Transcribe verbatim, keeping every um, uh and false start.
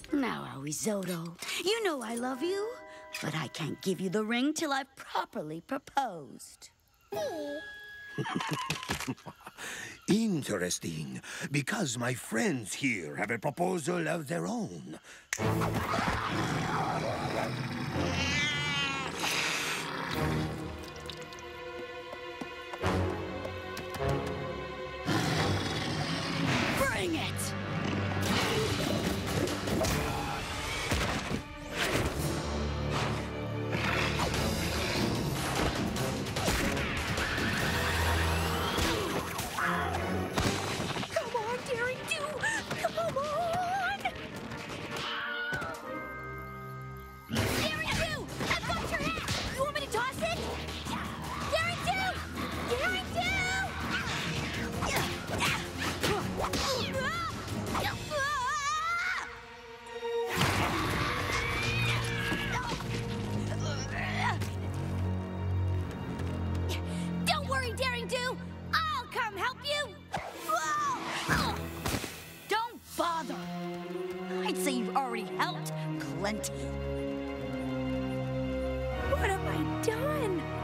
Now, Ahuizotl, you know I love you, but I can't give you the ring till I've properly proposed. Interesting, because my friends here have a proposal of their own. Bring it! I'd say you've already helped plenty. What have I done?